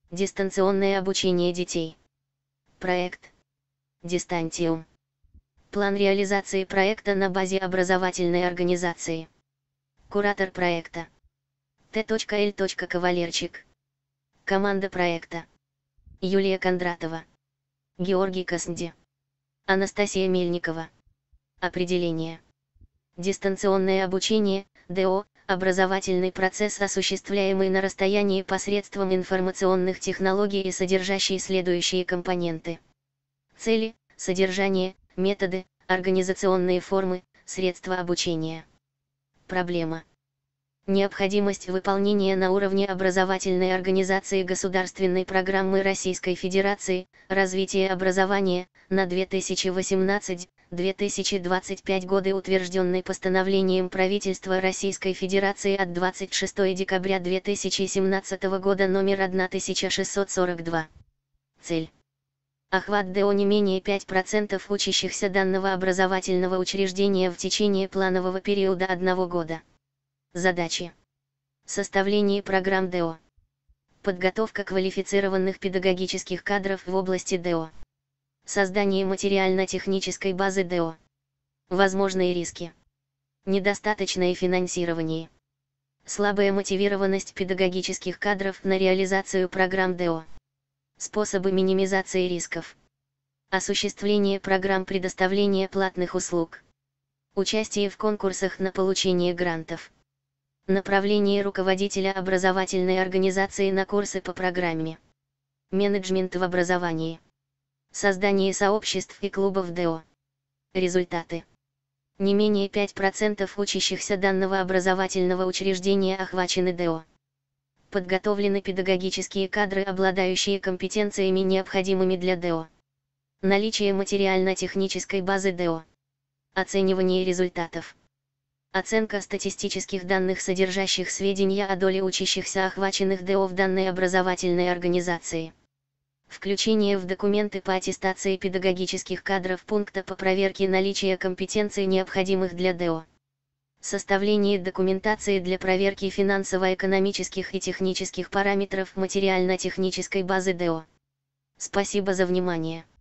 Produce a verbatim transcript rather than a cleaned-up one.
Дистанционное обучение детей. Проект Дистантиум. План реализации проекта на базе образовательной организации. Куратор проекта Т Л Кавалерчик. Команда проекта: Юлия Кондратова, Георгий Коснди, Анастасия Мельникова. Определение. Дистанционное обучение, Д О, образовательный процесс, осуществляемый на расстоянии посредством информационных технологий и содержащий следующие компоненты: цели, содержание, методы, организационные формы, средства обучения. Проблема. Необходимость выполнения на уровне образовательной организации государственной программы Российской Федерации «Развитие образования» на две тысячи восемнадцатый — две тысячи двадцать пятый годы, утвержденной постановлением правительства Российской Федерации от двадцать шестого декабря две тысячи семнадцатого года номер тысяча шестьсот сорок два. Цель. Охват Д О не менее пяти процентов учащихся данного образовательного учреждения в течение планового периода одного года. Задачи. Составление программ Д О. Подготовка квалифицированных педагогических кадров в области Д О. Создание материально-технической базы Д О. Возможные риски. Недостаточное финансирование. Слабая мотивированность педагогических кадров на реализацию программ Д О. Способы минимизации рисков. Осуществление программ предоставления платных услуг. Участие в конкурсах на получение грантов. Направление руководителя образовательной организации на курсы по программе. Менеджмент в образовании. Создание сообществ и клубов Д О. Результаты. Не менее пяти процентов учащихся данного образовательного учреждения охвачены Д О. Подготовлены педагогические кадры, обладающие компетенциями, необходимыми для Д О. Наличие материально-технической базы Д О. Оценивание результатов. Оценка статистических данных, содержащих сведения о доле учащихся, охваченных Д О в данной образовательной организации. Включение в документы по аттестации педагогических кадров пункта по проверке наличия компетенций, необходимых для Д О. Составление документации для проверки финансово-экономических и технических параметров материально-технической базы Д О. Спасибо за внимание.